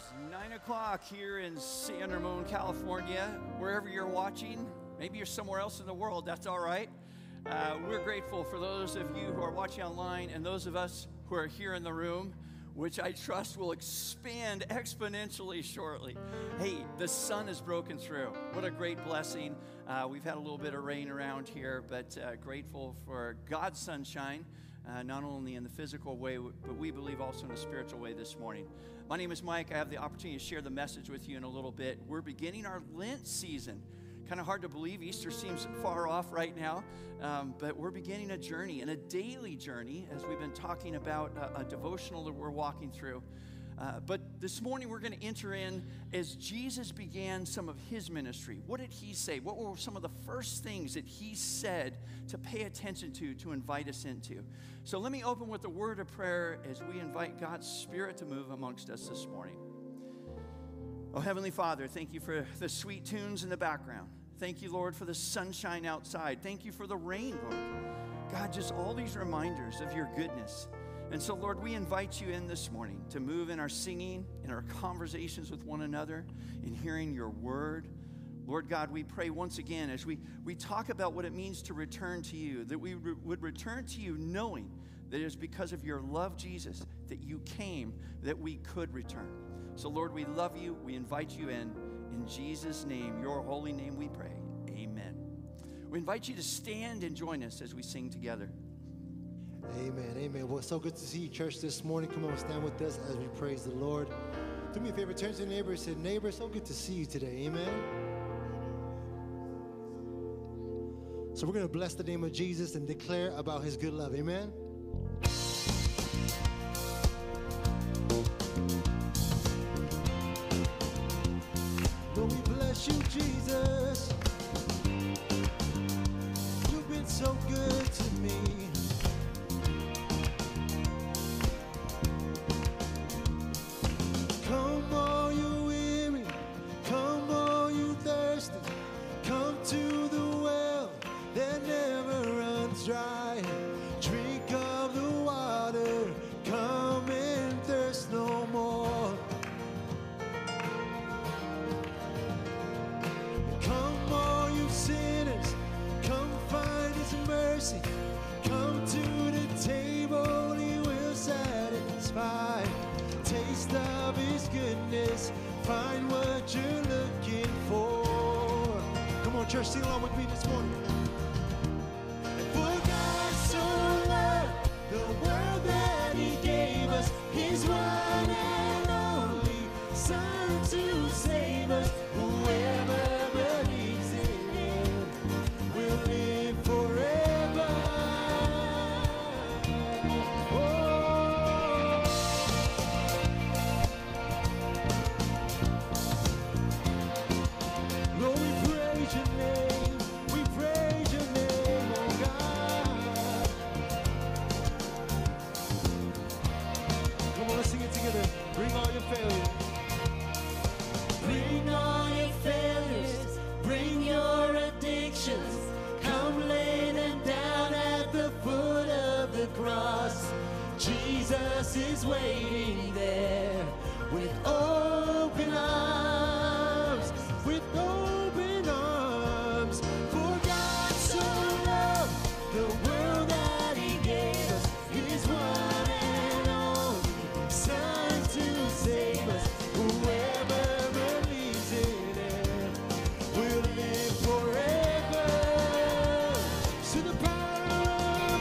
9 o'clock here in San Ramon, California. Wherever you're watching, maybe you're somewhere else in the world, that's all right. We're grateful for those of you who are watching online and those of us who are here in the room, which I trust will expand exponentially shortly. Hey, the sun has broken through. What a great blessing. We've had a little bit of rain around here, but grateful for God's sunshine, not only in the physical way, but we believe also in a spiritual way this morning. My name is Mike. I have the opportunity to share the message with you in a little bit. We're beginning our Lent season. Kind of hard to believe. Easter seems far off right now, but we're beginning a journey, and a daily journey, as we've been talking about a devotional that we're walking through. But this morning we're going to enter in as Jesus began some of his ministry. What did he say? What were some of the first things that he said to pay attention to invite us into? So let me open with a word of prayer as we invite God's Spirit to move amongst us this morning. Oh, Heavenly Father, thank you for the sweet tunes in the background. Thank you, Lord, for the sunshine outside. Thank you for the rain, Lord. God, just all these reminders of your goodness. And so, Lord, we invite you in this morning to move in our singing, in our conversations with one another, in hearing your word. Lord God, we pray once again as we talk about what it means to return to you, that we would return to you knowing that it is because of your love, Jesus, that you came, that we could return. So, Lord, we love you. We invite you in. In Jesus' name, your holy name, we pray. Amen. We invite you to stand and join us as we sing together. Amen, amen. Well, it's so good to see you, church, this morning. Come on, stand with us as we praise the Lord. Do me a favor, turn to your neighbor and say, neighbor, so good to see you today. Amen. So we're going to bless the name of Jesus and declare about his good love. Amen. Lord, we bless you, Jesus. You've been so good to me. Come all you weary, come all you thirsty, come to the well that never runs dry. Drink of the water, come and thirst no more. Come all you sinners, come find his mercy. Come to the table, he will satisfy. Taste of his goodness, find what you're looking for. Come on, church, sing along with me this morning. For God so loved the world that he gave us his one and only Son to save us. Whoever believes in him will live forever. Lord, we praise your name, oh God. Come on, let's sing it together. Bring all your failures. Bring all your failures, bring your addictions. Come lay them down at the foot of the cross. Jesus is waiting there with open arms, with open arms. For God so loved the world that he gave us his one and only Son to save us. Whoever believes in him will live forever. So the power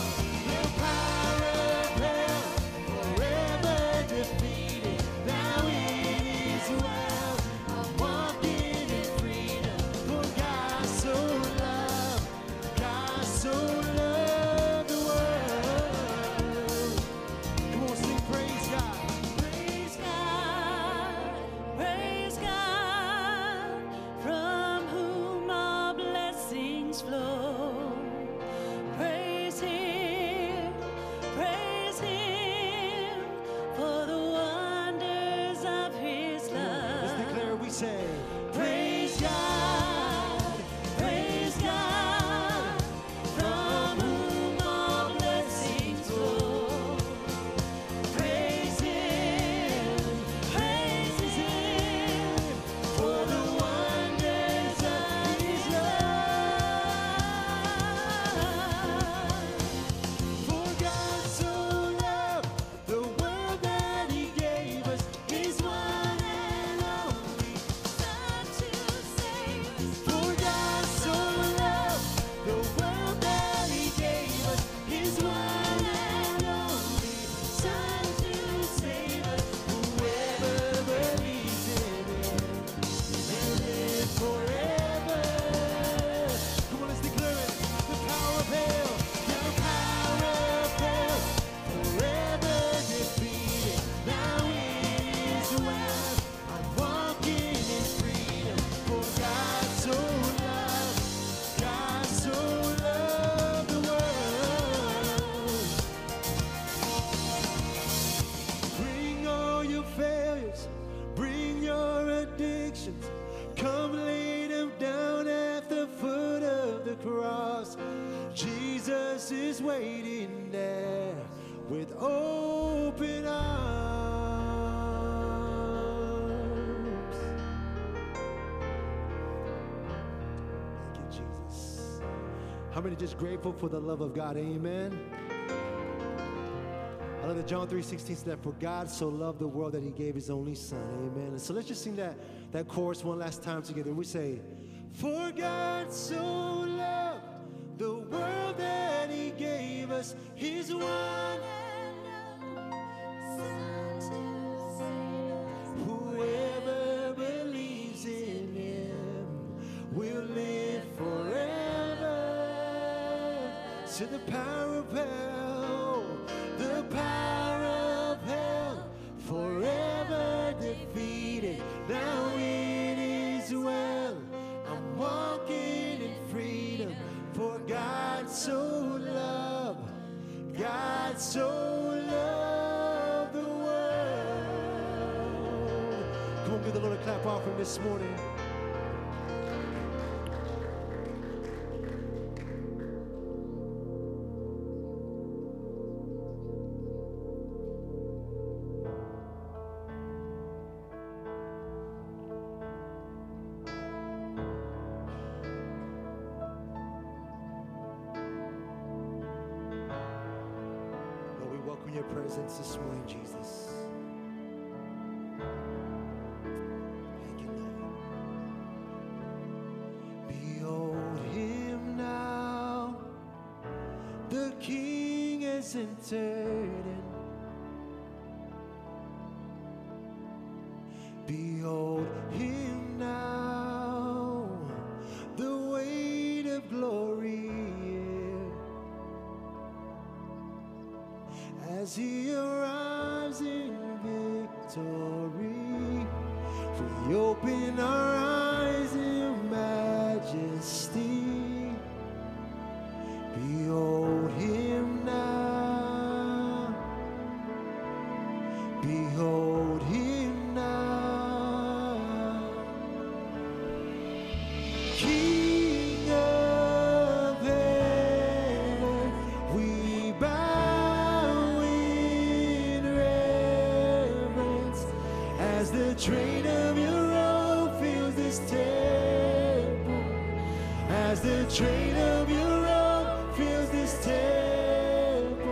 of hell, forever defeated. Now it is well. waiting there with open arms. Thank you, Jesus. How many just grateful for the love of God? Amen. I love that John 3:16 said that for God so loved the world that he gave his only son. Amen. And so let's just sing that chorus one last time together. We say, for God so loved the world that he gave us his one and only Son. Whoever believes in him will live forever. To the power of hell, the power of hell, forever defeated. Now it is well. I'm walking in freedom. For God so loved the world. Come on, give the Lord a clap offering this morning. Your presence this morning, Jesus. Thank you, Lord. Behold him now, the King has entered in. Behold him now, the weight of glory. As he arrives in victory, we open our eyes in majesty. Behold him now. Behold him now. King of heaven, we bow as the train of your robe fills this temple. As the train of your robe fills this temple.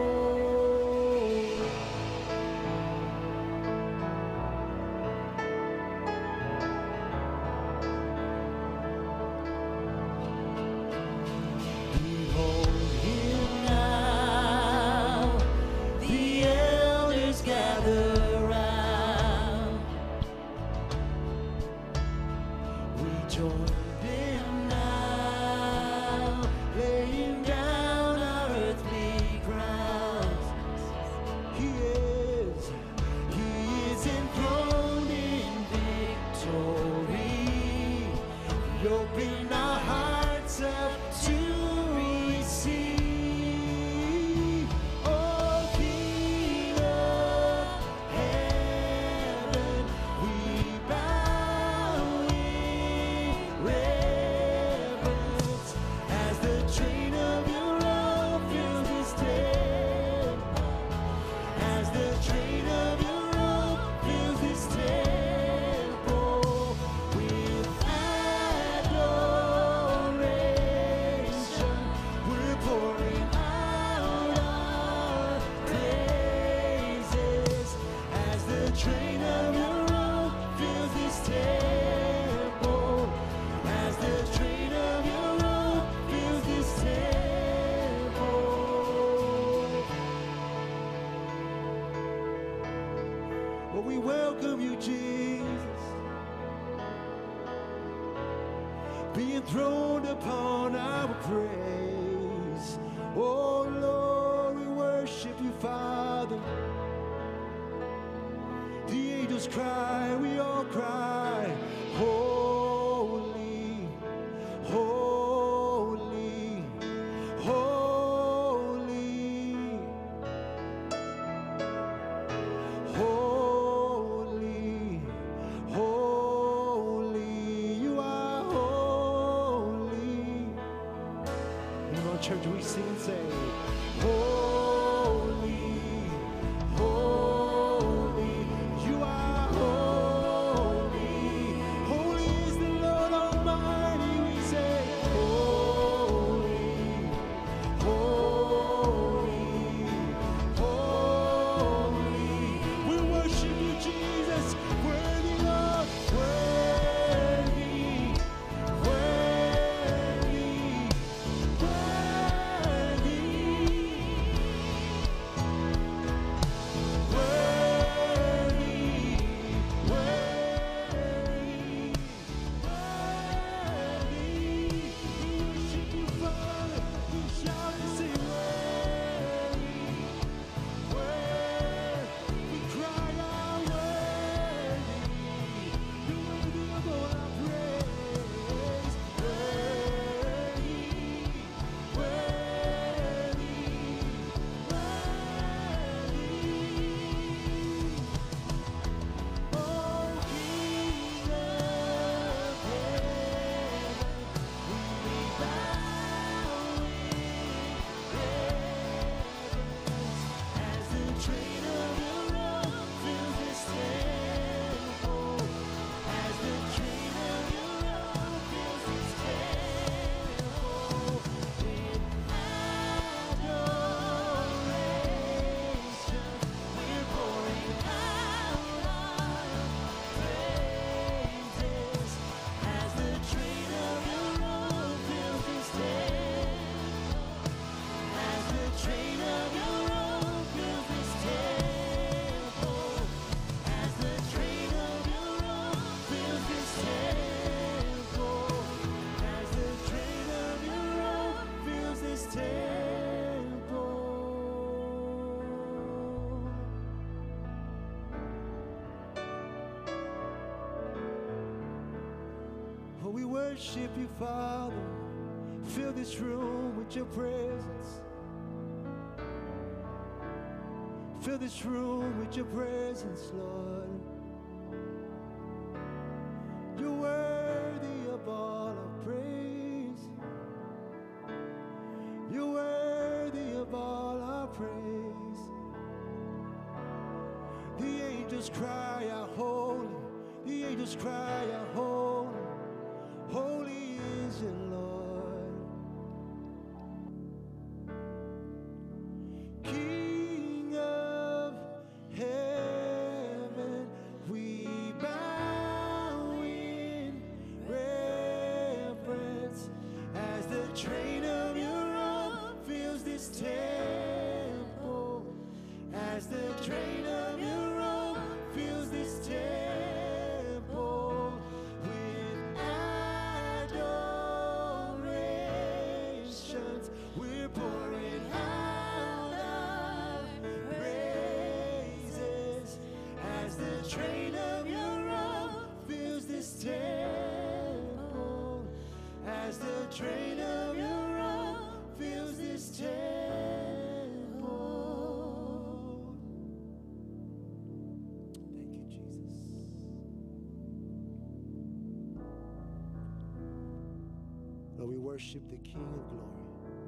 Behold him now, the elders gather. Join them now, laying down our earthly crowns. He is enthroned in victory. We open our hearts up to receive. Oh, King of heaven, we bow reverence as the train of your robe fills this temple. As the train of your robe fills this temple with adoration, we're pouring out our praises as the train of your robe fills this temple. As the train of your robe fills this temple. Well, we welcome you, Jesus, be enthroned upon our praise. Oh Lord, we worship you, Father. The angels cry, we all cry, holy, holy, holy, holy, holy, you are holy. In our church we sing and say, holy. worship you, Father. Fill this room with your presence. Fill this room with your presence, Lord. You're worthy of all our praise. You're worthy of all our praise. The angels cry out, holy. The angels cry out, holy. Holy is your Lord. King of heaven, we bow in reverence as the train of your robe fills this temple. As the train of your robe fills this temple with adorations, we're pouring out our praises. As the train of your robe fills this temple, as the train of your robe fills this temple. Thank you, Jesus. Lord, we worship the King of glory.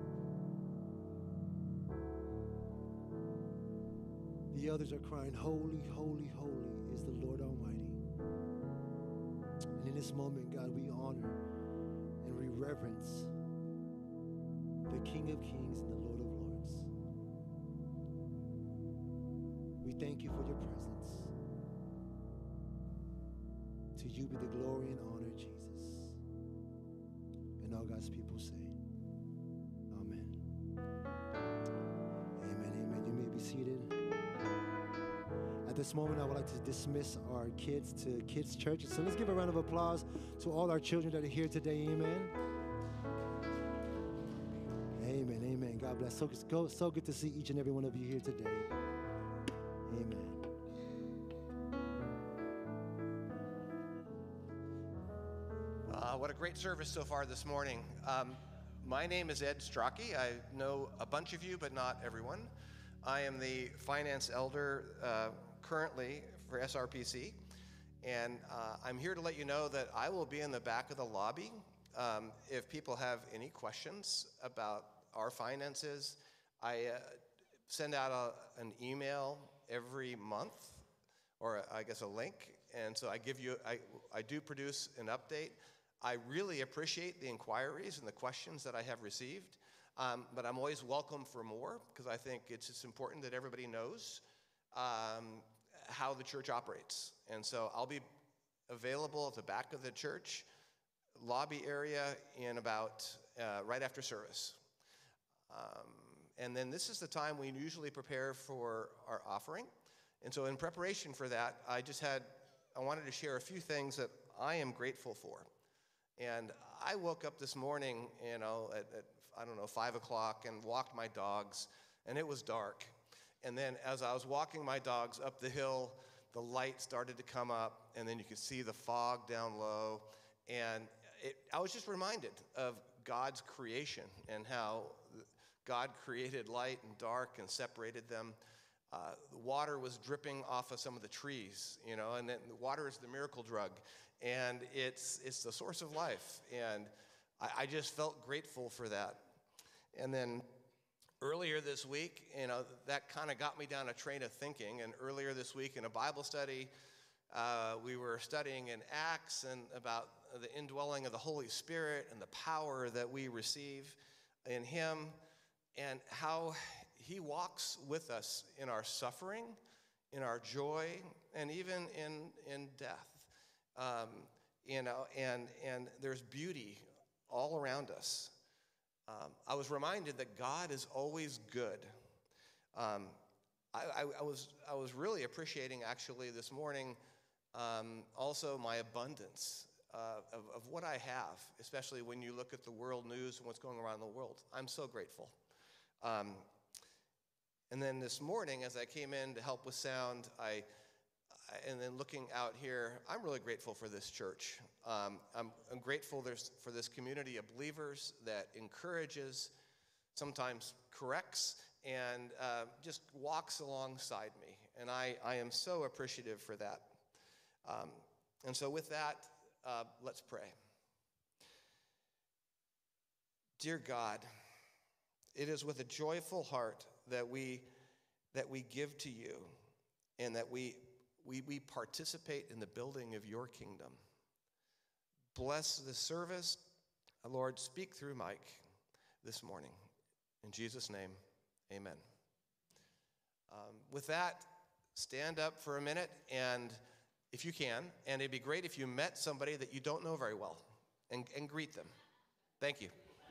The others are crying, holy, holy, holy is the Lord Almighty. And in this moment, God, we honor and we reverence the King of kings and the Lord of lords. We thank you for your presence. To you be the glory and honor, Jesus. And all God's people say, amen. Amen, amen. You may be seated. At this moment, I would like to dismiss our kids to Kids Church. So let's give a round of applause to all our children that are here today. Amen. Amen, amen. God bless. So good to see each and every one of you here today. Amen. What a great service so far this morning. My name is Ed Strachey. I know a bunch of you, but not everyone. I am the finance elder currently for SRPC, and I'm here to let you know that I will be in the back of the lobby. If people have any questions about our finances, I send out an email every month, or I guess a link, and so I do produce an update. I really appreciate the inquiries and the questions that I have received, but I'm always welcome for more, because I think it's just important that everybody knows how the church operates. And so I'll be available at the back of the church lobby area in about right after service. And then this is the time we usually prepare for our offering. And so in preparation for that, I wanted to share a few things that I am grateful for. And I woke up this morning, at I don't know, 5 o'clock, and walked my dogs, and it was dark. And then as I was walking my dogs up the hill, the light started to come up, and then you could see the fog down low. And I was just reminded of God's creation and how God created light and dark and separated them. The water was dripping off of some of the trees, and then the water is the miracle drug, and it's the source of life. And I just felt grateful for that. And then earlier this week, that kind of got me down a train of thinking. And earlier this week in a Bible study, we were studying in Acts and about the indwelling of the Holy Spirit and the power that we receive in Him, and how He walks with us in our suffering, in our joy, and even in death. And there's beauty all around us. I was reminded that God is always good. I was really appreciating, actually, this morning, also my abundance of what I have, especially when you look at the world news and what's going around in the world. I'm so grateful. And then this morning, as I came in to help with sound, and then looking out here, I'm really grateful for this church. I'm grateful for this community of believers that encourages, sometimes corrects, and just walks alongside me. And I am so appreciative for that. And so with that, let's pray. Dear God, it is with a joyful heart that we give to you, and that we participate in the building of your kingdom. Bless the service. Lord, speak through Mike this morning. In Jesus' name, amen. With that, stand up for a minute, and if you can, and it'd be great if you met somebody that you don't know very well, and greet them. Thank you.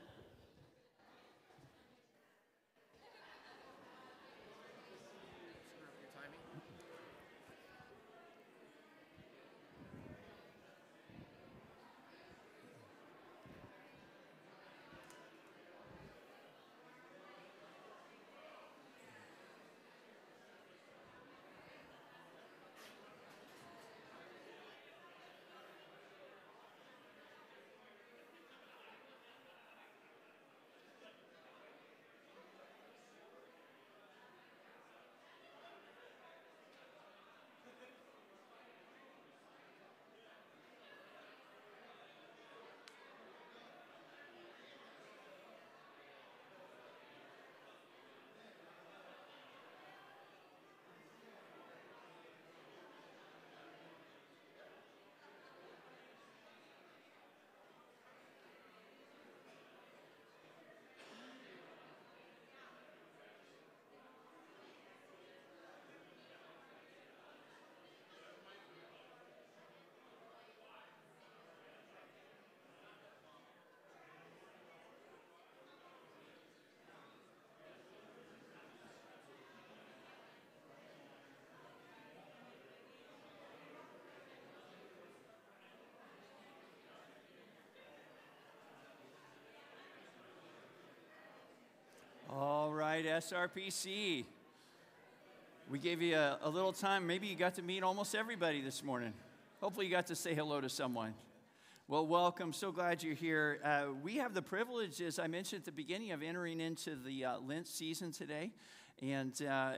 All right, SRPC. We gave you a little time. Maybe you got to meet almost everybody this morning. Hopefully you got to say hello to someone. Well, welcome. So glad you're here. We have the privilege, as I mentioned at the beginning, of entering into the Lent season today. And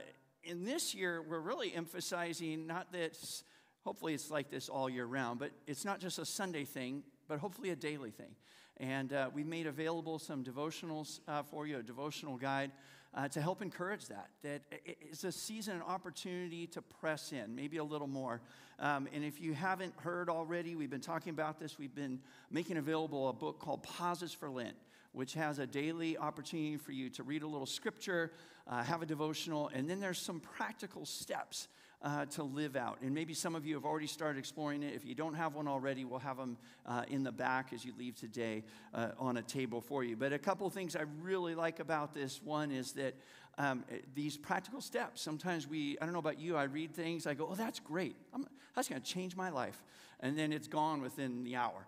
in this year, we're really emphasizing not that, hopefully it's like this all year round, but it's not just a Sunday thing, but hopefully a daily thing. And we made available some devotionals for you, a devotional guide to help encourage that it's a season, an opportunity to press in, maybe a little more. And if you haven't heard already, we've been talking about this. We've been making available a book called Pauses for Lent, which has a daily opportunity for you to read a little scripture, have a devotional, and then there's some practical steps to live out. And maybe some of you have already started exploring it. If you don't have one already, we'll have them in the back as you leave today on a table for you. But a couple of things I really like about this. One is that these practical steps, sometimes I don't know about you, I read things, I go, oh, that's great. That's going to change my life. And then it's gone within the hour.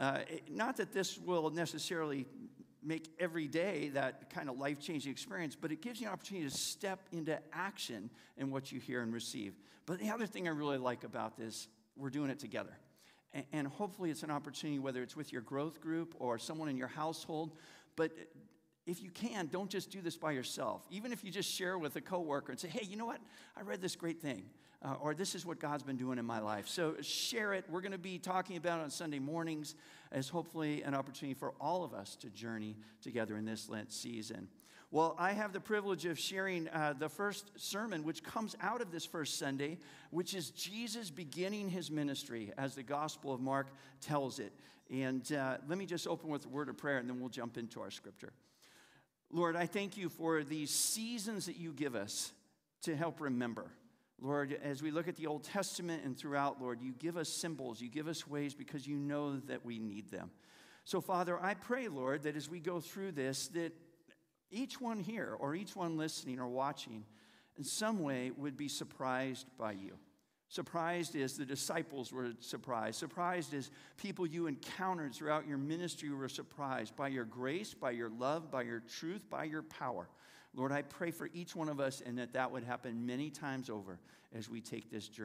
Not that this will necessarily make every day that kind of life-changing experience, but it gives you an opportunity to step into action in what you hear and receive. But the other thing I really like about this, we're doing it together. And hopefully it's an opportunity, whether it's with your growth group or someone in your household, but if you can, don't just do this by yourself. Even if you just share with a coworker and say, hey, you know what? I read this great thing. Or this is what God's been doing in my life. So share it. We're going to be talking about it on Sunday mornings as hopefully an opportunity for all of us to journey together in this Lent season. Well, I have the privilege of sharing the first sermon, which comes out of this first Sunday, which is Jesus beginning his ministry as the Gospel of Mark tells it. And let me just open with a word of prayer, and then we'll jump into our scripture. Lord, I thank you for these seasons that you give us to help remember. Lord, as we look at the Old Testament and throughout, Lord, you give us symbols, you give us ways because you know that we need them. So, Father, I pray, Lord, that as we go through this, that each one here or each one listening or watching in some way would be surprised by you. Surprised as the disciples were surprised. Surprised as people you encountered throughout your ministry were surprised by your grace, by your love, by your truth, by your power. Lord, I pray for each one of us and that would happen many times over as we take this journey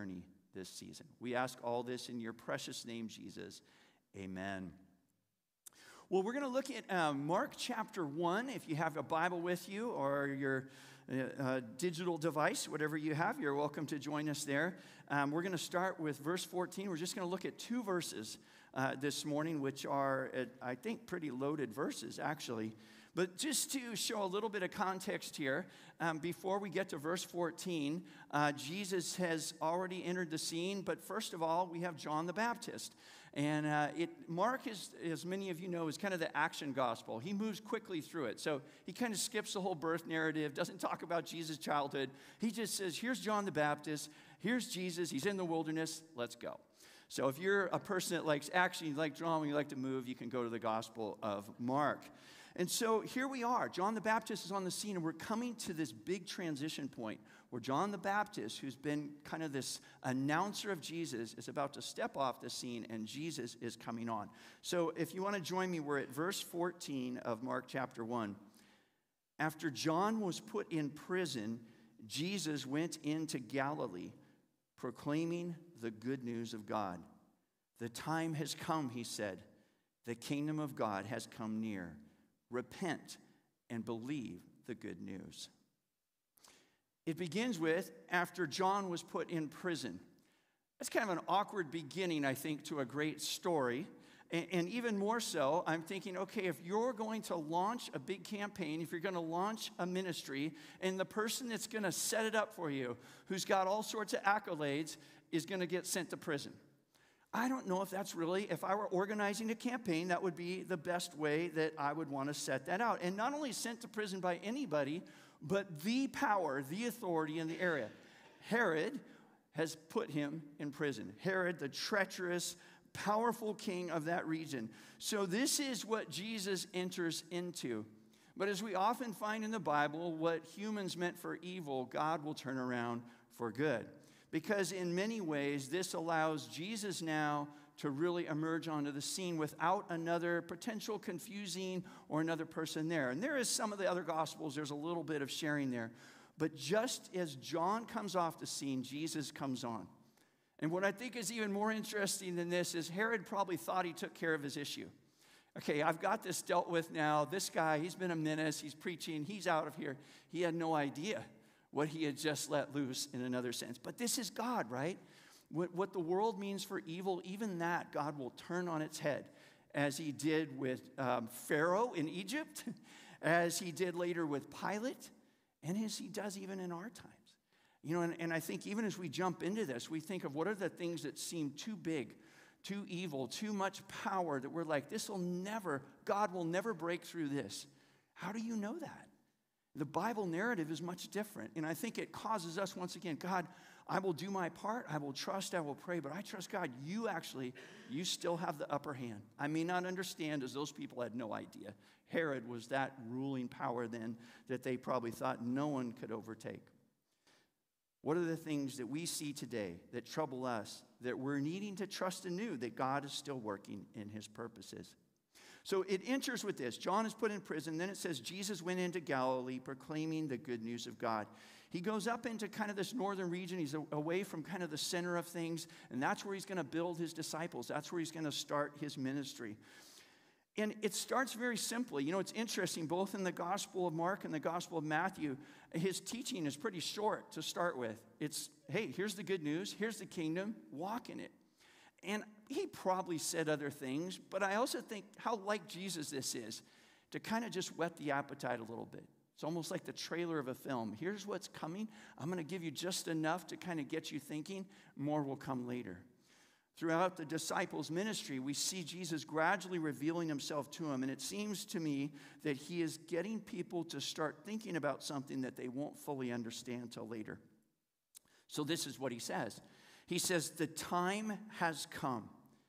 this season. We ask all this in your precious name, Jesus. Amen. Well, we're going to look at Mark chapter 1. If you have a Bible with you or your digital device, whatever you have, you're welcome to join us there. We're going to start with verse 14. We're just going to look at 2 verses this morning, which are, I think, pretty loaded verses, actually. But just to show a little bit of context here, before we get to verse 14, Jesus has already entered the scene. But first of all, we have John the Baptist. And Mark, as many of you know, is kind of the action gospel. He moves quickly through it. So he kind of skips the whole birth narrative, doesn't talk about Jesus' childhood. He just says, here's John the Baptist, here's Jesus, he's in the wilderness, let's go. So if you're a person that likes action, you like drama, you like to move, you can go to the Gospel of Mark. And so here we are. John the Baptist is on the scene, and we're coming to this big transition point where John the Baptist, who's been kind of this announcer of Jesus, is about to step off the scene, and Jesus is coming on. So if you want to join me, we're at verse 14 of Mark chapter 1. After John was put in prison, Jesus went into Galilee, proclaiming the good news of God. The time has come, he said. The kingdom of God has come near. Repent and believe the good news. It begins with, after John was put in prison. That's kind of an awkward beginning, I think, to a great story. And even more so, I'm thinking, okay, if you're going to launch a big campaign, if you're going to launch a ministry, and the person that's going to set it up for you, who's got all sorts of accolades, is going to get sent to prison. I don't know if that's really, if I were organizing a campaign, that would be the best way that I would want to set that out. And not only sent to prison by anybody, but the power, the authority in the area. Herod has put him in prison. Herod, the treacherous, powerful king of that region. So this is what Jesus enters into. But as we often find in the Bible, what humans meant for evil, God will turn around for good. Because in many ways, this allows Jesus now to really emerge onto the scene without another potential confusing or another person there. And there is some of the other Gospels, there's a little bit of sharing there. But just as John comes off the scene, Jesus comes on. And what I think is even more interesting than this is Herod probably thought he took care of his issue. Okay, I've got this dealt with now. This guy, he's been a menace. He's preaching. He's out of here. He had no idea what he had just let loose in another sense. But this is God, right? What the world means for evil, even that God will turn on its head, as he did with Pharaoh in Egypt, as he did later with Pilate, and as he does even in our times. You know, and I think even as we jump into this, we think of what are the things that seem too big, too evil, too much power, that we're like, God will never break through this. How do you know that? The Bible narrative is much different, and I think it causes us, once again, God, I will do my part, I will trust, I will pray, but I trust God, you still have the upper hand. I may not understand, as those people had no idea. Herod was that ruling power then that they probably thought no one could overtake. What are the things that we see today that trouble us, that we're needing to trust anew, that God is still working in his purposes? So it enters with this. John is put in prison. Then it says Jesus went into Galilee proclaiming the good news of God. He goes up into kind of this northern region. He's away from kind of the center of things. And that's where he's going to build his disciples. That's where he's going to start his ministry. And it starts very simply. You know, it's interesting, both in the Gospel of Mark and the Gospel of Matthew, his teaching is pretty short to start with. It's, hey, here's the good news. Here's the kingdom. Walk in it. And he probably said other things, but I also think how like Jesus this is, to kind of just whet the appetite a little bit. It's almost like the trailer of a film. Here's what's coming. I'm going to give you just enough to kind of get you thinking. More will come later. Throughout the disciples' ministry, we see Jesus gradually revealing himself to them, and it seems to me that he is getting people to start thinking about something that they won't fully understand till later. So this is what he says. He says, the time has come.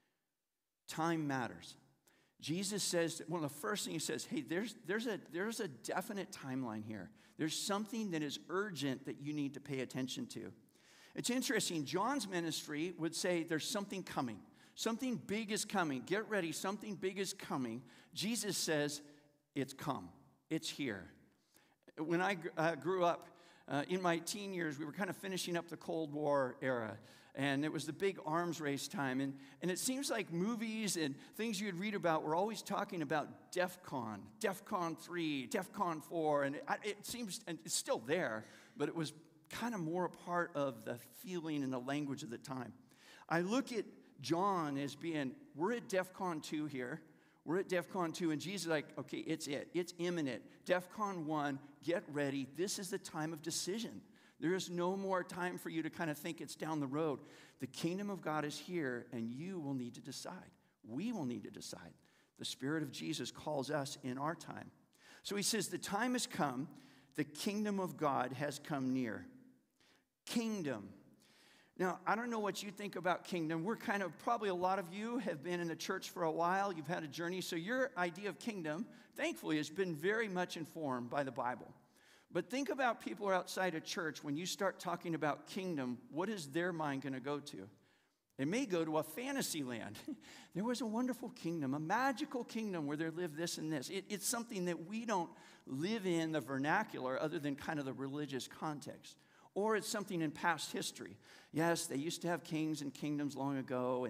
Time matters. Jesus says, one of the first things he says, hey, there's a definite timeline here. There's something that is urgent that you need to pay attention to. It's interesting. John's ministry would say there's something coming. Something big is coming. Get ready. Something big is coming. Jesus says, it's come. It's here. When I grew up, in my teen years, we were kind of finishing up the Cold War era. And it was the big arms race time. And it seems like movies and things you'd read about were always talking about DEFCON, DEFCON 3, DEFCON 4. And it seems, and it's still there, but it was kind of more a part of the feeling and the language of the time. I look at John as being, we're at DEFCON 2 here. We're at DEFCON 2, and Jesus is like, okay, it's it. It's imminent. DEFCON 1, get ready. This is the time of decision. There is no more time for you to kind of think it's down the road. The kingdom of God is here, and you will need to decide. We will need to decide. The Spirit of Jesus calls us in our time. So he says, the time has come. The kingdom of God has come near. Kingdom. Now, I don't know what you think about kingdom. We're kind of, probably a lot of you have been in the church for a while. You've had a journey. So your idea of kingdom, thankfully, has been very much informed by the Bible. But think about people outside of church. When you start talking about kingdom, what is their mind going to go to? It may go to a fantasy land. There was a wonderful kingdom, a magical kingdom where there lived this and this. It's something that we don't live in the vernacular other than kind of the religious context. Or it's something in past history. Yes, they used to have kings and kingdoms long ago.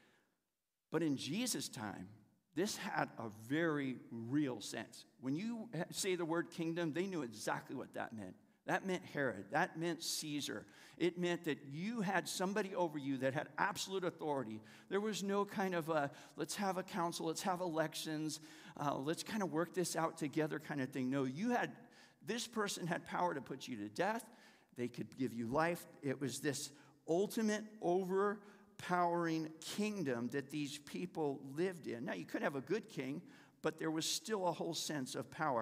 But in Jesus' time, this had a very real sense. When you say the word kingdom, they knew exactly what that meant. That meant Herod. That meant Caesar. It meant that you had somebody over you that had absolute authority. There was no kind of let's have a council, let's have elections, let's kind of work this out together kind of thing. No, this person had power to put you to death. They could give you life. It was this ultimate overpowering kingdom that these people lived in. Now, you could have a good king, but there was still a whole sense of power.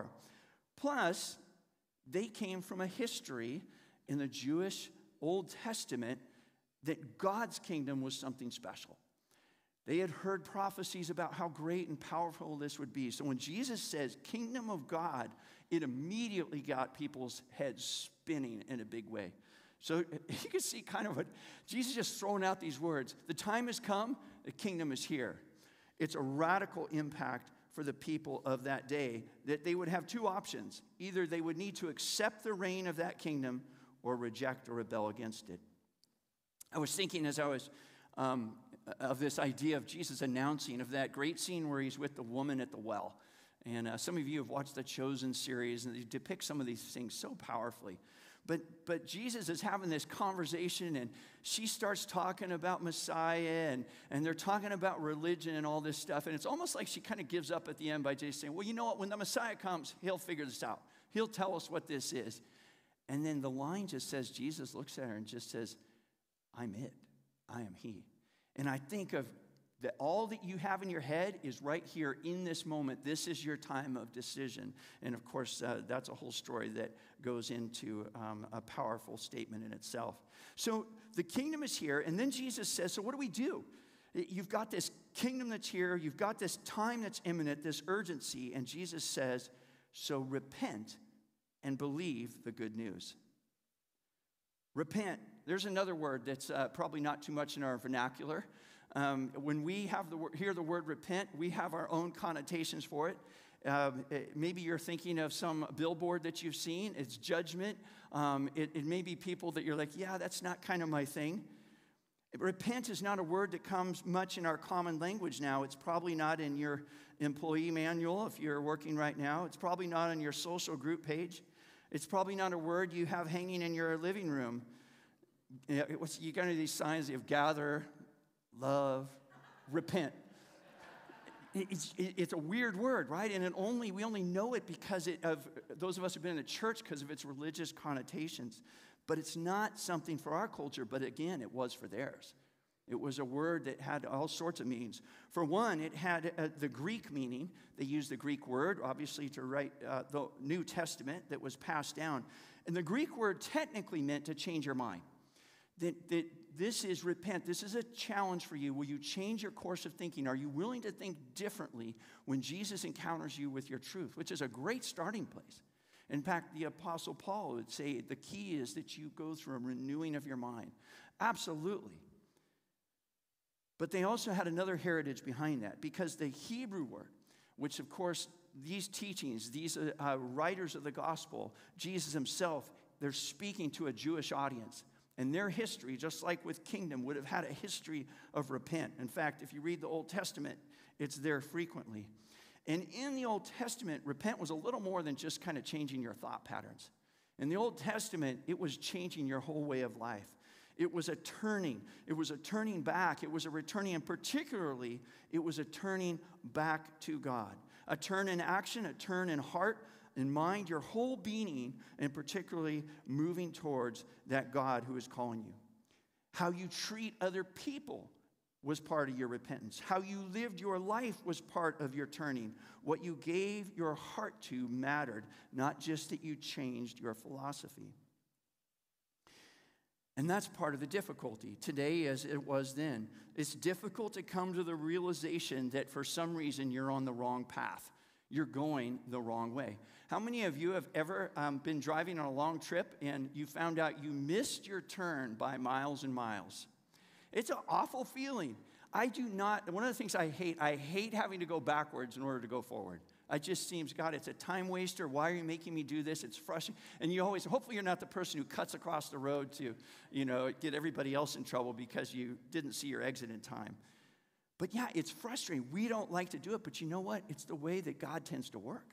Plus, they came from a history in the Jewish Old Testament that God's kingdom was something special. They had heard prophecies about how great and powerful this would be. So when Jesus says, kingdom of God, it immediately got people's heads spinning in a big way. So you can see kind of what Jesus just throwing out these words. The time has come, the kingdom is here. It's a radical impact for the people of that day, that they would have two options. Either they would need to accept the reign of that kingdom or reject or rebel against it. I was thinking as I was of this idea of Jesus announcing of that great scene where he's with the woman at the well. And some of you have watched the Chosen series, and they depict some of these things so powerfully. But Jesus is having this conversation, and she starts talking about Messiah, and they're talking about religion and all this stuff. And it's almost like she kind of gives up at the end by just saying, well, you know what? When the Messiah comes, he'll figure this out. He'll tell us what this is. And then the line just says, Jesus looks at her and just says, I'm it. I am he. And I think of that all that you have in your head is right here in this moment. This is your time of decision. And of course, that's a whole story that goes into a powerful statement in itself. So the kingdom is here, and then Jesus says, so what do we do? You've got this kingdom that's here. You've got this time that's imminent, this urgency. And Jesus says, so repent and believe the good news. Repent. There's another word that's probably not too much in our vernacular. When we hear the word repent, we have our own connotations for it. Maybe you're thinking of some billboard that you've seen. It's judgment. It may be people that you're like, yeah, that's not kind of my thing. Repent is not a word that comes much in our common language now. It's probably not in your employee manual if you're working right now. It's probably not on your social group page. It's probably not a word you have hanging in your living room. You got these signs of gather, love, repent. It's a weird word, right? And we only know it because of those of us who've been in the church because of its religious connotations. But it's not something for our culture, but again, it was for theirs. It was a word that had all sorts of meanings. For one, it had the Greek meaning. They used the Greek word, obviously, to write the New Testament that was passed down. And the Greek word technically meant to change your mind. That this is repent. This is a challenge for you. Will you change your course of thinking? Are you willing to think differently when Jesus encounters you with your truth, which is a great starting place? In fact, the Apostle Paul would say the key is that you go through a renewing of your mind. Absolutely. But they also had another heritage behind that, because the Hebrew word, which of course these teachings, these writers of the gospel, Jesus himself, they're speaking to a Jewish audience. And their history, just like with kingdom, would have had a history of repent. In fact, if you read the Old Testament, it's there frequently. And in the Old Testament, repent was a little more than just kind of changing your thought patterns. In the Old Testament, it was changing your whole way of life. It was a turning. It was a turning back. It was a returning, and particularly, it was a turning back to God. A turn in action, a turn in heart, in mind, your whole being, and particularly moving towards that God who is calling you. How you treat other people was part of your repentance. How you lived your life was part of your turning. What you gave your heart to mattered, not just that you changed your philosophy. And that's part of the difficulty today as it was then. It's difficult to come to the realization that for some reason you're on the wrong path. You're going the wrong way. How many of you have ever been driving on a long trip and you found out you missed your turn by miles and miles? It's an awful feeling. I do not, one of the things I hate having to go backwards in order to go forward. It just seems, God, it's a time waster. Why are you making me do this? It's frustrating. And you always, hopefully you're not the person who cuts across the road to, get everybody else in trouble because you didn't see your exit in time. But yeah, it's frustrating. We don't like to do it, but you know what? It's the way that God tends to work.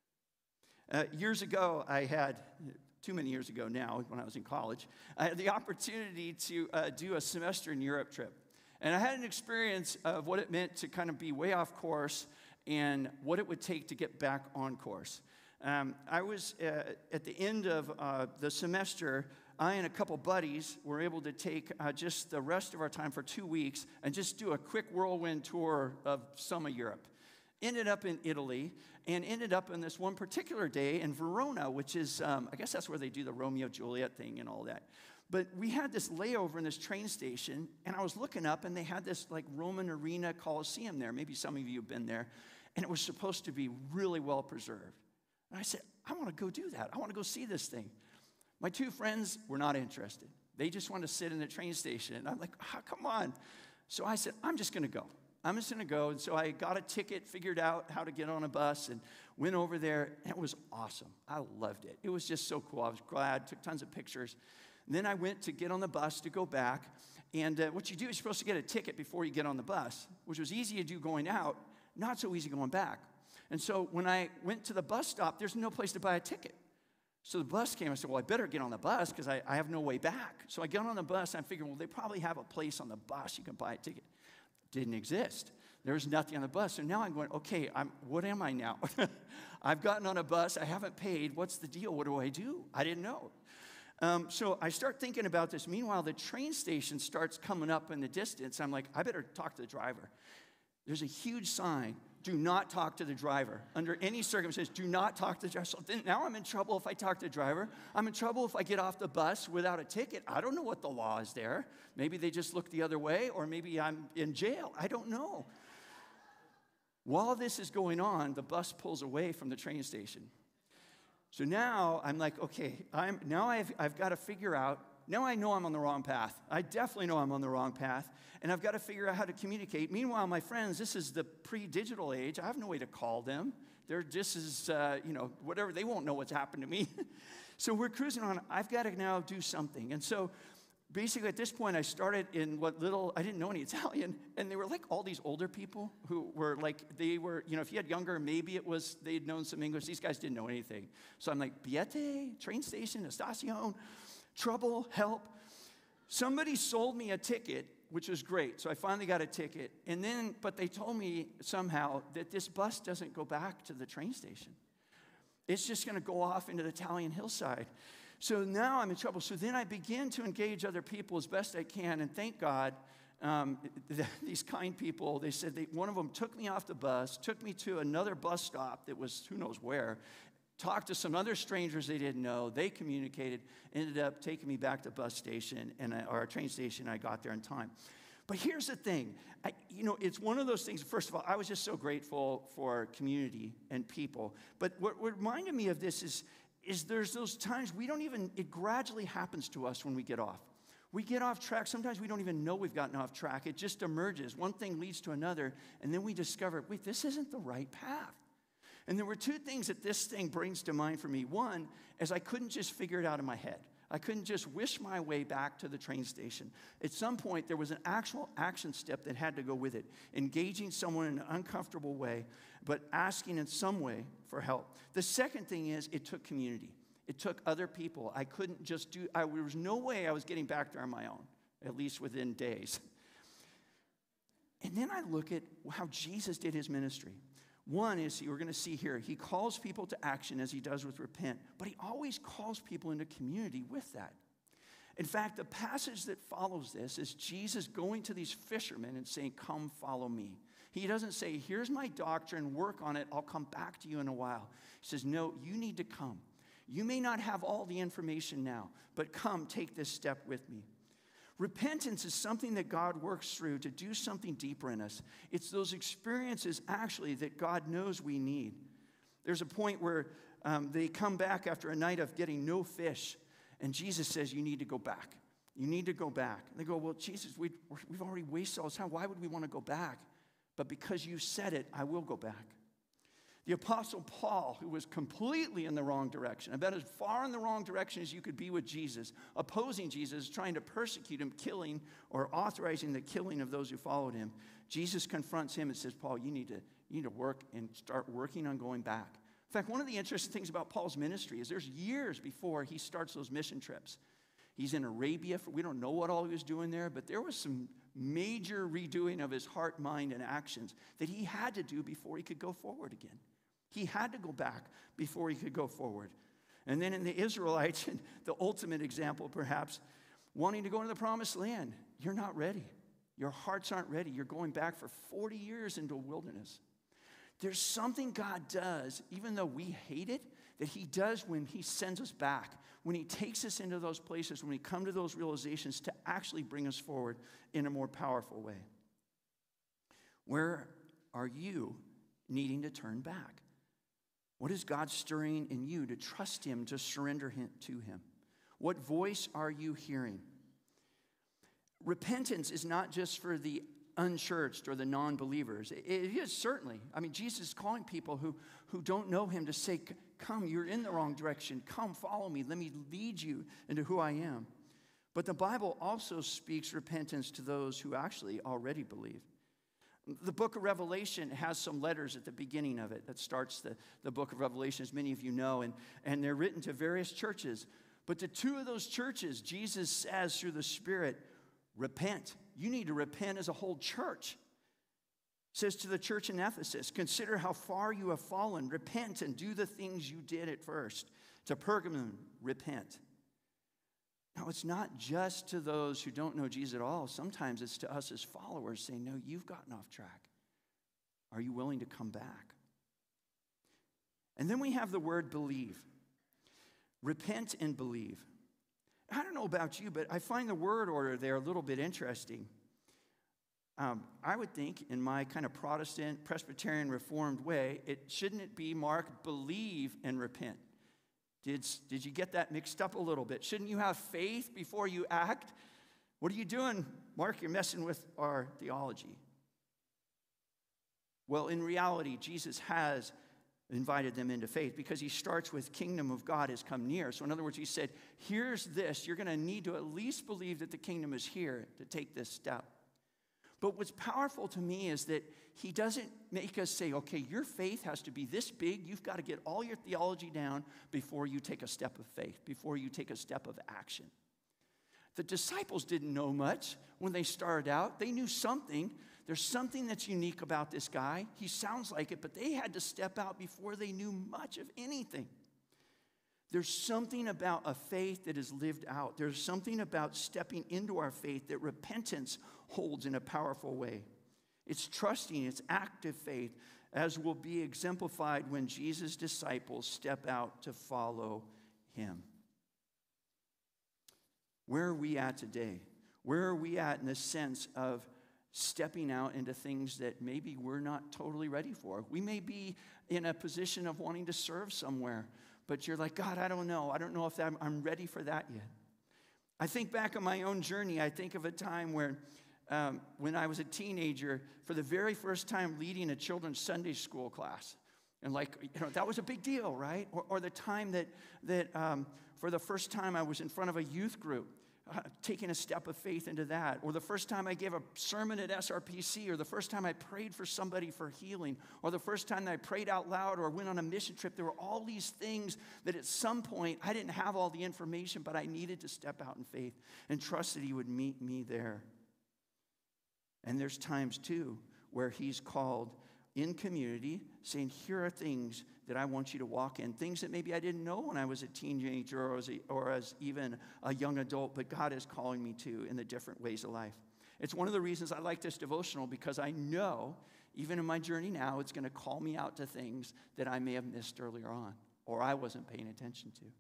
Years ago, too many years ago now, when I was in college, I had the opportunity to do a semester in Europe trip. And I had an experience of what it meant to kind of be way off course and what it would take to get back on course. I was, at the end of the semester, I and a couple buddies were able to take just the rest of our time for 2 weeks and just do a quick whirlwind tour of some of Europe. Ended up in Italy and ended up in this one particular day in Verona, which is, I guess that's where they do the Romeo-Juliet thing and all that. But we had this layover in this train station, and I was looking up, and they had this like Roman arena Colosseum there. Maybe some of you have been there. And it was supposed to be really well preserved. And I said, I want to go do that. I want to go see this thing. My two friends were not interested. They just wanted to sit in the train station. And I'm like, come on. So I said, I'm just going to go. I'm just going to go. And so I got a ticket, figured out how to get on a bus, and went over there. And it was awesome. I loved it. It was just so cool. I was glad, took tons of pictures. And then I went to get on the bus to go back. And what you do is you're supposed to get a ticket before you get on the bus, which was easy to do going out, not so easy going back. And so when I went to the bus stop, there's no place to buy a ticket. So the bus came. I said, well, I better get on the bus because I have no way back. So I got on the bus, and I figured, well, they probably have a place on the bus you can buy a ticket. Didn't exist. There was nothing on the bus. So now I'm going, okay, what am I now? I've gotten on a bus. I haven't paid. What's the deal? What do I do? I didn't know. So I start thinking about this. Meanwhile, the train station starts coming up in the distance. I'm like, I better talk to the driver. There's a huge sign, do not talk to the driver. Under any circumstance, do not talk to the driver. So then now I'm in trouble if I talk to the driver. I'm in trouble if I get off the bus without a ticket. I don't know what the law is there. Maybe they just look the other way, or maybe I'm in jail. I don't know. While this is going on, the bus pulls away from the train station. So now I'm like, okay, I've got to figure out, now I know I'm on the wrong path. I definitely know I'm on the wrong path, and I've got to figure out how to communicate. Meanwhile, my friends, this is the pre-digital age. I have no way to call them. They're just as, whatever, they won't know what's happened to me. So we're cruising on. I've got to now do something. And so basically at this point, I started in I didn't know any Italian, and they were like all these older people who were like, if you had younger, maybe they'd known some English. These guys didn't know anything. So I'm like, Biete, train station, estacion, trouble, help. Somebody sold me a ticket, which was great. So I finally got a ticket. But they told me somehow that this bus doesn't go back to the train station. It's just going to go off into the Italian hillside. So now I'm in trouble. So then I begin to engage other people as best I can. And thank God, these kind people, they said one of them took me off the bus, took me to another bus stop that was who knows where, talked to some other strangers they didn't know. They communicated, ended up taking me back to the bus station or a train station. I got there in time. But here's the thing. It's one of those things. First of all, I was just so grateful for community and people. But what reminded me of this is there's those times it gradually happens to us when we get off. We get off track. Sometimes we don't even know we've gotten off track. It just emerges. One thing leads to another, and then we discover, wait, this isn't the right path. And there were two things that this thing brings to mind for me. One is I couldn't just figure it out in my head. I couldn't just wish my way back to the train station. At some point, there was an actual action step that had to go with it, engaging someone in an uncomfortable way, but asking in some way for help. The second thing is it took community. It took other people. I couldn't just there was no way I was getting back there on my own, at least within days. And then I look at how Jesus did his ministry. One is, we're going to see here, he calls people to action as he does with repent, but he always calls people into community with that. In fact, the passage that follows this is Jesus going to these fishermen and saying, come follow me. He doesn't say, here's my doctrine, work on it, I'll come back to you in a while. He says, no, you need to come. You may not have all the information now, but come, take this step with me. Repentance is something that God works through to do something deeper in us. It's those experiences, actually, that God knows we need. There's a point where they come back after a night of getting no fish, and Jesus says, you need to go back. You need to go back. And they go, well, Jesus, we've already wasted all this time. Why would we want to go back? But because you said it, I will go back. The Apostle Paul, who was completely in the wrong direction, about as far in the wrong direction as you could be with Jesus, opposing Jesus, trying to persecute him, killing or authorizing the killing of those who followed him. Jesus confronts him and says, Paul, you need to work and start working on going back. In fact, one of the interesting things about Paul's ministry is there's years before he starts those mission trips. He's in Arabia. We don't know what all he was doing there, but there was some major redoing of his heart, mind, and actions that he had to do before he could go forward again. He had to go back before he could go forward. And then in the Israelites, the ultimate example perhaps, wanting to go into the promised land. You're not ready. Your hearts aren't ready. You're going back for 40 years into a wilderness. There's something God does, even though we hate it, that he does when he sends us back, when he takes us into those places, when we come to those realizations to actually bring us forward in a more powerful way. Where are you needing to turn back? What is God stirring in you to trust him, to surrender to him? What voice are you hearing? Repentance is not just for the unchurched or the non-believers. It is certainly. I mean, Jesus is calling people who don't know him to say, come, you're in the wrong direction. Come, follow me. Let me lead you into who I am. But the Bible also speaks repentance to those who actually already believe. The book of Revelation has some letters at the beginning of it that starts the book of Revelation, as many of you know, and they're written to various churches. But to two of those churches, Jesus says through the Spirit, repent. You need to repent as a whole church. Says to the church in Ephesus, consider how far you have fallen. Repent and do the things you did at first. To Pergamum, repent. Now, it's not just to those who don't know Jesus at all. Sometimes it's to us as followers saying, no, you've gotten off track. Are you willing to come back? And then we have the word believe. Repent and believe. I don't know about you, but I find the word order there a little bit interesting. I would think in my kind of Protestant, Presbyterian, Reformed way, shouldn't it be, Mark, believe and repent? Did you get that mixed up a little bit? Shouldn't you have faith before you act? What are you doing, Mark? You're messing with our theology. Well, in reality, Jesus has invited them into faith because he starts with kingdom of God has come near. So in other words, he said, here's this. You're going to need to at least believe that the kingdom is here to take this step. But what's powerful to me is that he doesn't make us say, okay, your faith has to be this big. You've got to get all your theology down before you take a step of faith, before you take a step of action. The disciples didn't know much when they started out. They knew something. There's something that's unique about this guy. He sounds like it, but they had to step out before they knew much of anything. There's something about a faith that is lived out. There's something about stepping into our faith that repentance holds in a powerful way. It's trusting, it's active faith, as will be exemplified when Jesus' disciples step out to follow him. Where are we at today? Where are we at in the sense of stepping out into things that maybe we're not totally ready for? We may be in a position of wanting to serve somewhere, but you're like, God, I don't know. I don't know if I'm ready for that yet. I think back on my own journey. I think of a time where when I was a teenager, for the very first time leading a children's Sunday school class. And that was a big deal, right? Or the time that for the first time I was in front of a youth group, taking a step of faith into that. Or the first time I gave a sermon at SRPC, or the first time I prayed for somebody for healing, or the first time that I prayed out loud or went on a mission trip. There were all these things that at some point I didn't have all the information, but I needed to step out in faith and trust that he would meet me there. And there's times too where he's called in community, saying, here are things that I want you to walk in, things that maybe I didn't know when I was a teenager or as even a young adult, but God is calling me to in the different ways of life. It's one of the reasons I like this devotional, because I know, even in my journey now, it's going to call me out to things that I may have missed earlier on or I wasn't paying attention to.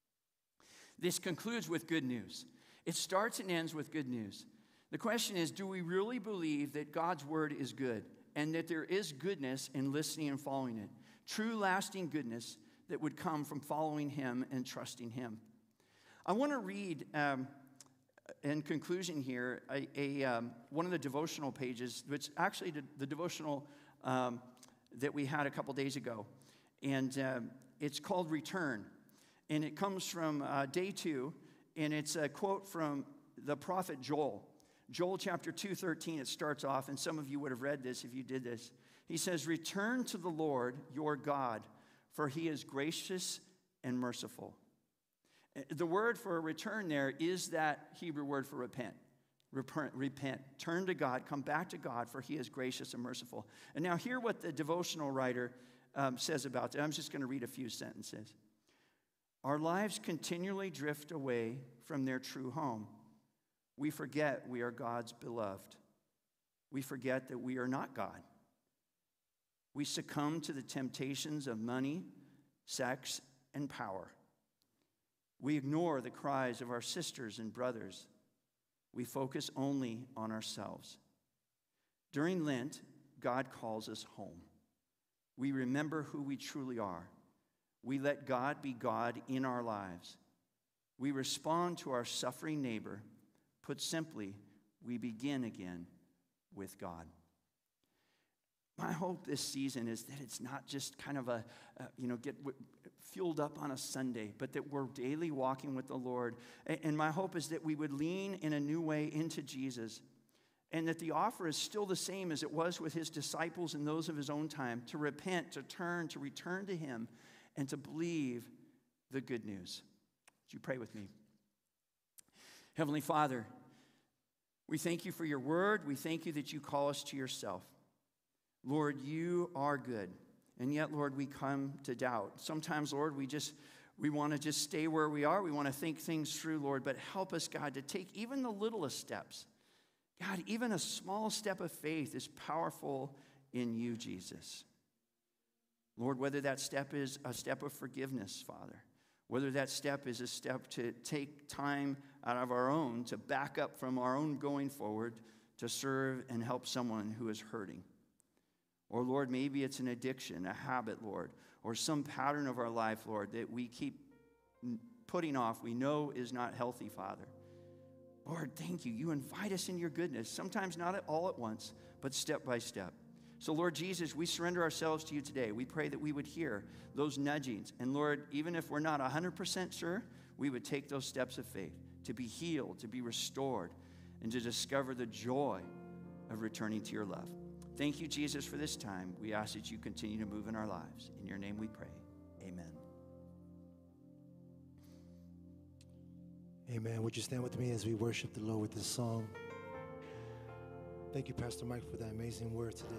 This concludes with good news. It starts and ends with good news. The question is, do we really believe that God's word is good and that there is goodness in listening and following it? True, lasting goodness that would come from following him and trusting him. I want to read, in conclusion here, one of the devotional pages, which actually the devotional that we had a couple days ago. And it's called Return. And it comes from day 2, and it's a quote from the prophet Joel. Joel chapter 2:13, it starts off, and some of you would have read this if you did this. He says, return to the Lord your God, for he is gracious and merciful. The word for return there is that Hebrew word for repent. Repent. Turn to God. Come back to God, for he is gracious and merciful. And now hear what the devotional writer says about that. I'm just going to read a few sentences. Our lives continually drift away from their true home. We forget we are God's beloved. We forget that we are not God. We succumb to the temptations of money, sex, and power. We ignore the cries of our sisters and brothers. We focus only on ourselves. During Lent, God calls us home. We remember who we truly are. We let God be God in our lives. We respond to our suffering neighbor. Put simply, we begin again with God. My hope this season is that it's not just kind of get fueled up on a Sunday, but that we're daily walking with the Lord. And my hope is that we would lean in a new way into Jesus, and that the offer is still the same as it was with his disciples and those of his own time, to repent, to turn, to return to him, and to believe the good news. Would you pray with me? Heavenly Father, we thank you for your word. We thank you that you call us to yourself. Lord, you are good. And yet, Lord, we come to doubt. Sometimes, Lord, we want to just stay where we are. We want to think things through, Lord. But help us, God, to take even the littlest steps. God, even a small step of faith is powerful in you, Jesus. Lord, whether that step is a step of forgiveness, Father, whether that step is a step to take time out of our own, to back up from our own going forward, to serve and help someone who is hurting. Or, Lord, maybe it's an addiction, a habit, Lord, or some pattern of our life, Lord, that we keep putting off, we know is not healthy, Father. Lord, thank you. You invite us in your goodness, sometimes not all at once, but step by step. So, Lord Jesus, we surrender ourselves to you today. We pray that we would hear those nudgings. And, Lord, even if we're not 100% sure, we would take those steps of faith to be healed, to be restored, and to discover the joy of returning to your love. Thank you, Jesus, for this time. We ask that you continue to move in our lives. In your name we pray. Amen. Amen. Would you stand with me as we worship the Lord with this song? Thank you, Pastor Mike, for that amazing word today.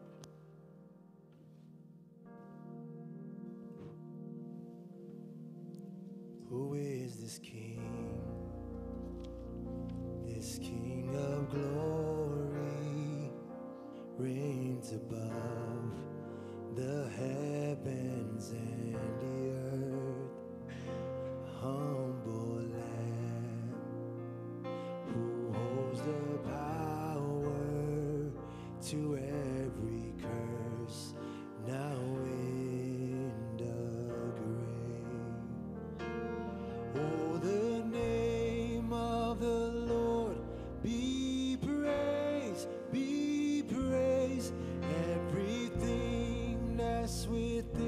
Who is this King? This King of glory reigns above the heavens and the earth. Humble Lamb who holds the power to every curse now in the grave. Oh, the name of the Lord be praised, be praised. Everything that's within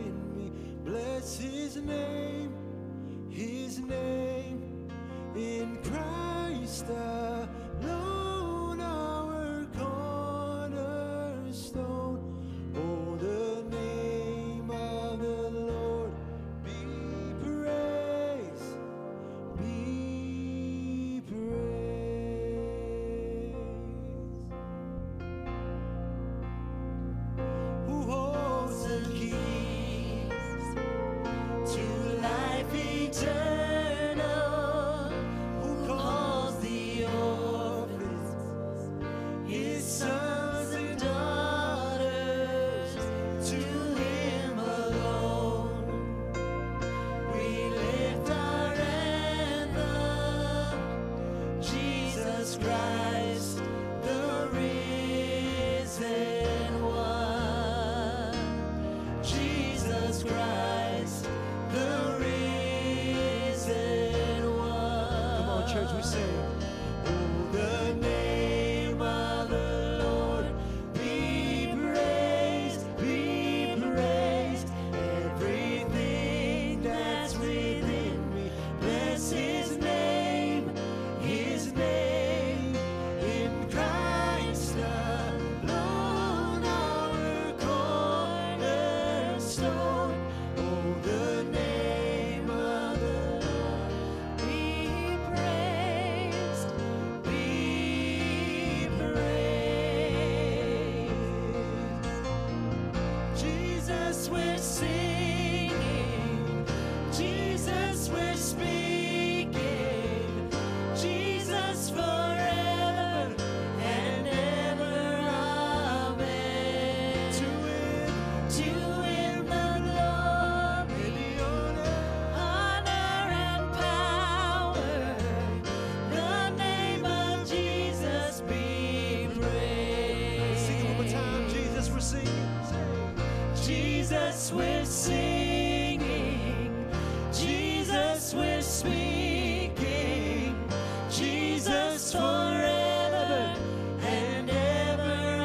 Jesus, we're singing. Jesus, we're speaking. Jesus, forever and ever.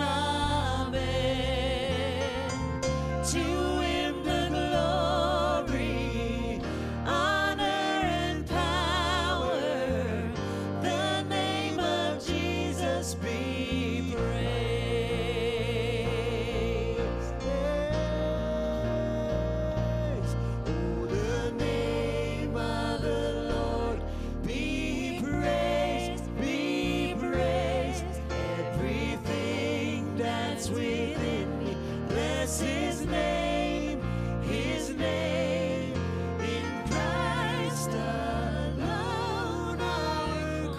Amen. To him the glory, honor, and power. The name of Jesus be praised. Oh, the name of the Lord be praised, be praised. Everything that's within me, bless his name, his name. In Christ alone, our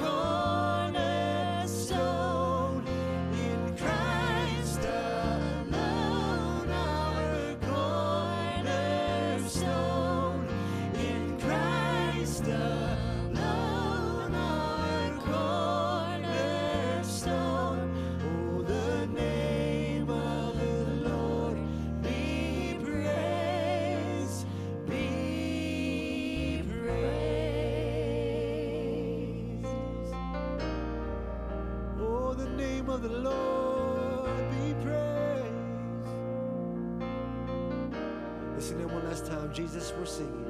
cornerstone. In Christ alone, our cornerstone. In Christ alone, our cornerstone. Oh, the name of the Lord be praised, be praised. Oh, the name of the Lord be praised. Listen to it one last time. Jesus, we're singing.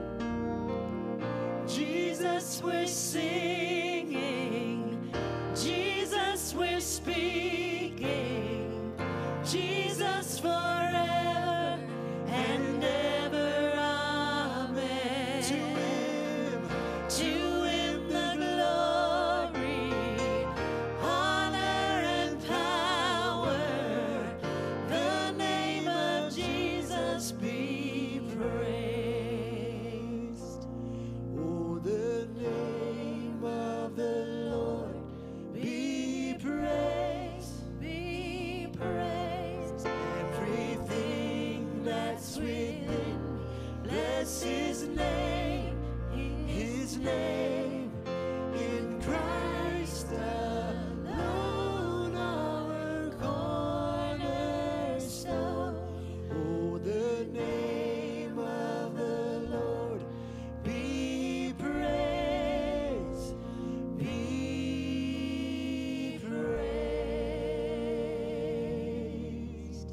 Jesus, we're singing. Jesus, we're speaking. Jesus, forever and ever. Amen. To him, To him the glory, honor, and power. The name of Jesus be praised. oh, the name of the Lord Be praised, be praised. Everything that's within me, bless his name, his name. In Christ alone, our cornerstone. Oh, the name of the Lord Be praised, be praised.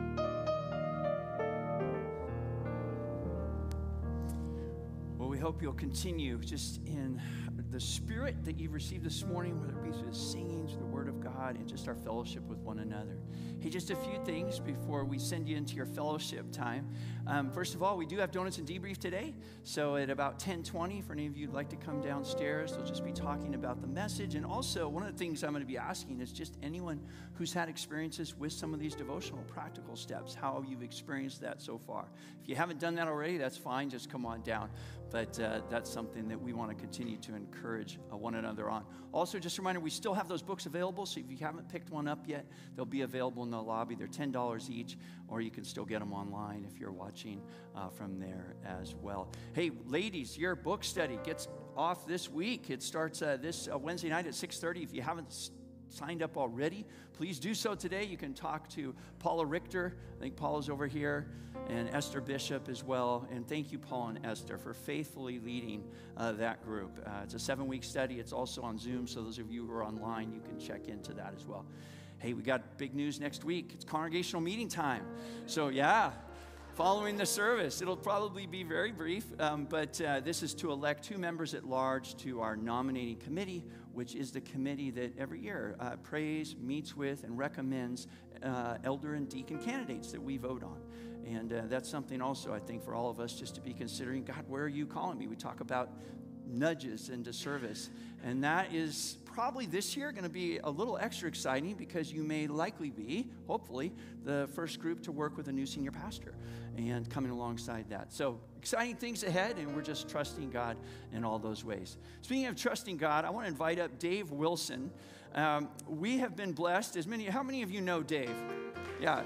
Well, we hope you'll continue just in the spirit that you've received this morning, whether it be through the singing, through the Word of God, and just our fellowship with one another. Hey, just a few things before we send you into your fellowship time. First of all, we do have Donuts and Debrief today. So at about 10:20, for any of you who'd like to come downstairs, they'll just be talking about the message. And also, one of the things I'm going to be asking is just anyone who's had experiences with some of these devotional practical steps, how you've experienced that so far. If you haven't done that already, that's fine. Just come on down. But that's something that we want to continue to encourage one another on. Also, just a reminder, we still have those books available. So if you haven't picked one up yet, they'll be available in the lobby. They're $10 each, or you can still get them online if you're watching from there as well. Hey, ladies, your book study gets off this week. It starts this Wednesday night at 6:30. If you haven't signed up already, please do so today. You can talk to Paula Richter. I think Paula's over here, and Esther Bishop as well. And thank you, Paul and Esther, for faithfully leading that group. It's a 7-week study. It's also on Zoom, so those of you who are online, you can check into that as well. Hey, we got big news next week. It's congregational meeting time. So, yeah, following the service, it'll probably be very brief, but this is to elect 2 members at large to our nominating committee, which is the committee that every year prays, meets with, and recommends elder and deacon candidates that we vote on. And that's something also, I think, for all of us just to be considering, God, where are you calling me? We talk about nudges into service. And that is probably this year going to be a little extra exciting because you may likely be, hopefully, the first group to work with a new senior pastor and coming alongside that. So exciting things ahead, and we're just trusting God in all those ways. Speaking of trusting God, I want to invite up Dave Wilson. We have been blessed. How many of you know Dave? Yeah.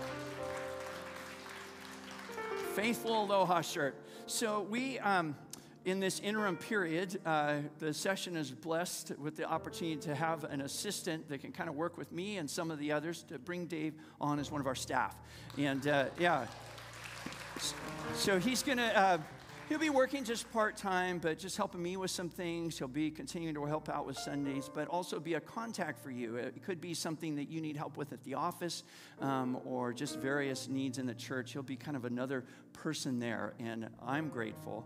Faithful Aloha shirt. So we, in this interim period, the session is blessed with the opportunity to have an assistant that can kind of work with me and some of the others to bring Dave on as one of our staff. And yeah. So he's going to, he'll be working just part-time, but just helping me with some things. He'll be continuing to help out with Sundays, but also be a contact for you. It could be something that you need help with at the office, or just various needs in the church. He'll be kind of another person there, and I'm grateful.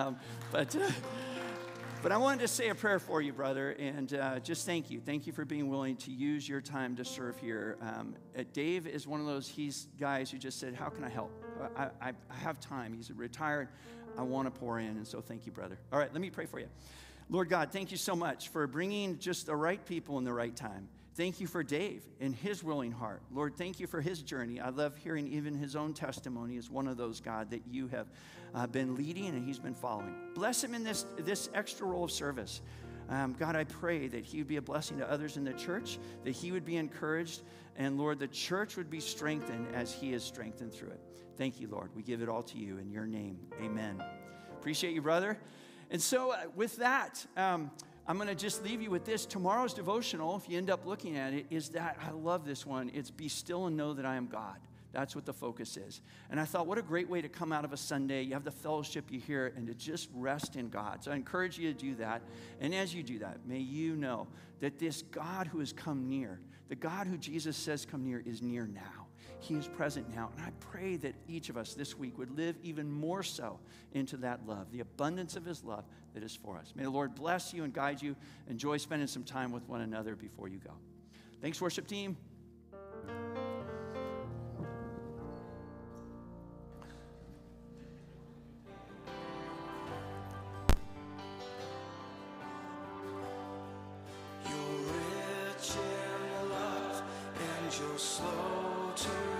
But I wanted to say a prayer for you, brother, and just thank you. Thank you for being willing to use your time to serve here. Dave is one of those guys who just said, how can I help? I have time. He's retired. I want to pour in, and so thank you, brother. All right, let me pray for you. Lord God, thank you so much for bringing just the right people in the right time. Thank you for Dave and his willing heart. Lord, thank you for his journey. I love hearing even his own testimony as one of those, God, that you have been leading and he's been following. Bless him in this extra role of service. God, I pray that he would be a blessing to others in the church, that he would be encouraged, and Lord, the church would be strengthened as he is strengthened through it. Thank you, Lord. We give it all to you in your name. Amen. Appreciate you, brother. And so with that, I'm going to just leave you with this. Tomorrow's devotional, if you end up looking at it, is that, I love this one. It's be still and know that I am God. That's what the focus is. And I thought, what a great way to come out of a Sunday. You have the fellowship you hear, and to just rest in God. So I encourage you to do that. And as you do that, may you know that this God who has come near, the God who Jesus says come near, is near now. He is present now. And I pray that each of us this week would live even more so into that love, the abundance of his love that is for us. May the Lord bless you and guide you. Enjoy spending some time with one another before you go. Thanks, worship team. You're rich in love and you're slow to